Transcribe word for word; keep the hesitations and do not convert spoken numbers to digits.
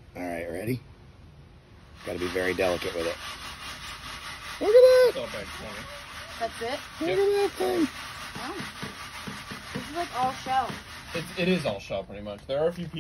All right, ready? Got to be very delicate with it. Look at that! That's it? Look yep. at that thing. Oh. This is like all shell. It, it is all shell, pretty much. There are a few pieces.